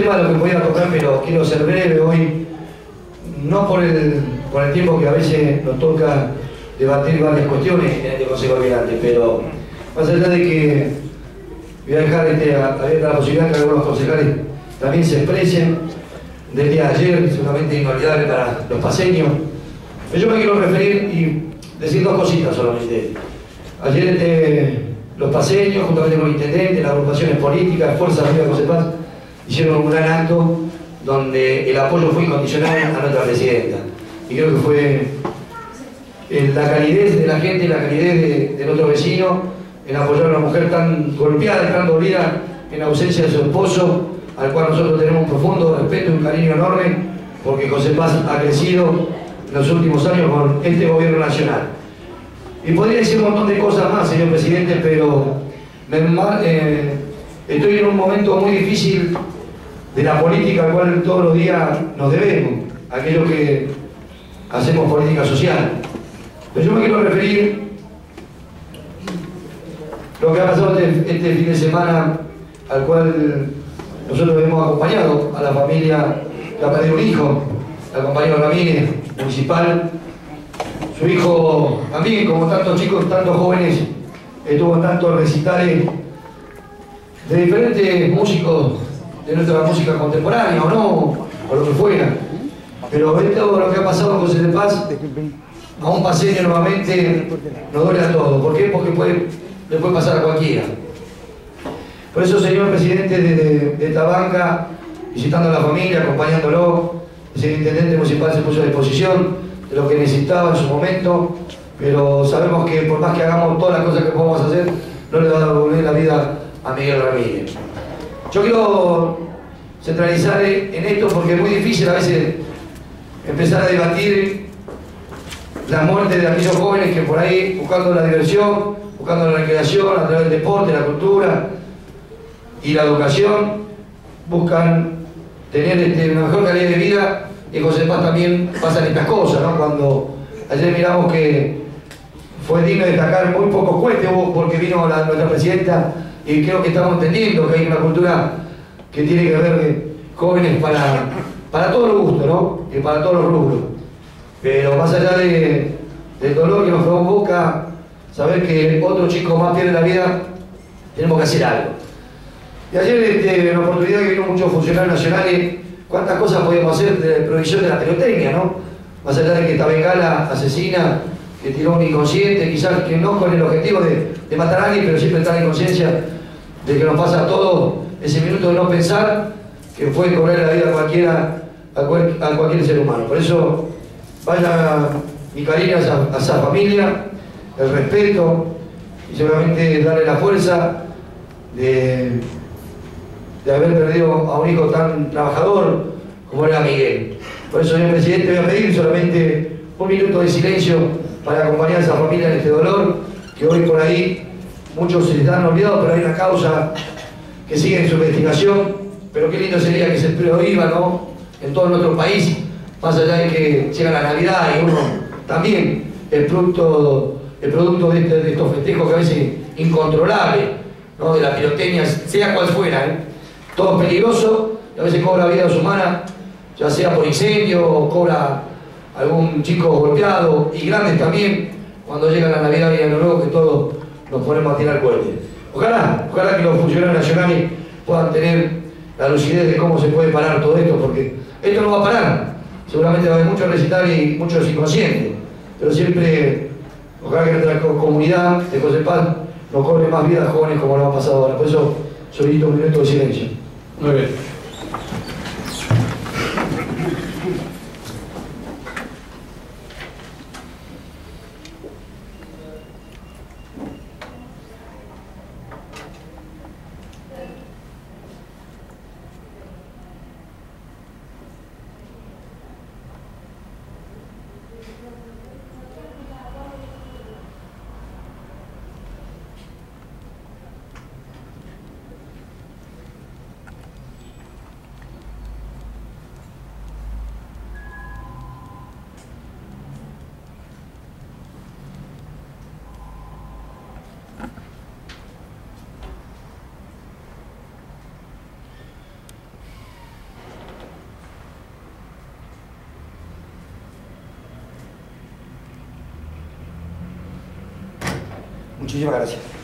tema de lo que podía tocar, pero quiero ser breve hoy, no por el tiempo que a veces nos toca debatir varias cuestiones en este Consejo Deliberante, pero más allá de que voy a dejar abierta la posibilidad de que algunos concejales también se expresen del día de ayer, seguramente inolvidable para los paseños. Pero yo me quiero referir y decir dos cositas solamente. Ayer los paseños, juntamente con el intendente, las agrupaciones políticas, Fuerza Amiga de José Paz, hicieron un gran acto donde el apoyo fue incondicional a nuestra presidenta. Y creo que fue la calidez de la gente, la calidez de nuestro vecino en apoyar a una mujer tan golpeada, tan dolida en ausencia de su esposo, al cual nosotros tenemos un profundo respeto y un cariño enorme, porque José Paz ha crecido en los últimos años con este gobierno nacional. Y podría decir un montón de cosas más, señor presidente, pero estoy en un momento muy difícil de la política al cual todos los días nos debemos, aquellos que hacemos política social. Pero yo me quiero referir a lo que ha pasado este fin de semana, al cual nosotros hemos acompañado a la familia, la perdió un hijo, la compañera Ramírez, municipal. Su hijo también, como tantos chicos, tantos jóvenes, estuvo en tantos recitales de diferentes músicos de nuestra música contemporánea, o no, o lo que fuera. Pero todo lo que ha pasado con José de Paz, a un paseño nuevamente, nos duele a todos. ¿Por qué? Porque le puede pasar a cualquiera. Por eso, señor presidente, de esta banca, visitando a la familia, acompañándolo, el intendente municipal se puso a disposición de lo que necesitaba en su momento, pero sabemos que por más que hagamos todas las cosas que podamos hacer, no le va a devolver la vida a Miguel Ramírez. Yo quiero centralizar en esto porque es muy difícil a veces empezar a debatir la muerte de aquellos jóvenes que por ahí, buscando la diversión, buscando la recreación a través del deporte, la cultura y la educación, buscan tener una mejor calidad de vida. Y José Paz también pasan estas cosas, ¿no? Cuando ayer miramos que fue digno de destacar muy pocos cohetes porque vino nuestra presidenta, y creo que estamos entendiendo que hay una cultura que tiene que ver jóvenes para todos los gustos, ¿no? Y para todos los rubros. Pero más allá del dolor que nos provoca saber que otro chico más pierde la vida, tenemos que hacer algo. Y ayer, en la oportunidad que vino muchos funcionarios nacionales, cuántas cosas podemos hacer de prohibición de la pirotecnia, ¿no? Más allá de que esta bengala asesina, que tiró un inconsciente, quizás que no con el objetivo de matar a alguien, pero siempre está en conciencia de que nos pasa a todos ese minuto de no pensar, que puede cobrar la vida a cualquier ser humano. Por eso, vaya mi cariño a esa familia, el respeto y seguramente darle la fuerza de haber perdido a un hijo tan trabajador como era Miguel. Por eso, señor presidente, voy a pedir solamente un minuto de silencio para acompañar a esa familia en este dolor, que hoy por ahí muchos se están olvidados, pero hay una causa que sigue en su investigación. Pero qué lindo sería que se prohíba, ¿no?, en todo nuestro país, más allá de que llega la Navidad y uno también el producto de estos festejos que a veces incontrolables, ¿no?, de la pirotecnia, sea cual fuera, todo es peligroso y a veces cobra vidas humanas, ya sea por incendio o cobra algún chico golpeado, y grandes también, cuando llega la Navidad y Año Nuevo, que todos nos ponemos a tirar cohetes. Ojalá que los funcionarios nacionales puedan tener la lucidez de cómo se puede parar todo esto, porque esto no va a parar. Seguramente va a haber muchos recitales y muchos inconscientes, pero siempre, ojalá que nuestra comunidad de José Paz nos cobre más vidas jóvenes como lo ha pasado ahora. Por eso solicito un minuto de silencio. Muy bien. Muchísimas gracias.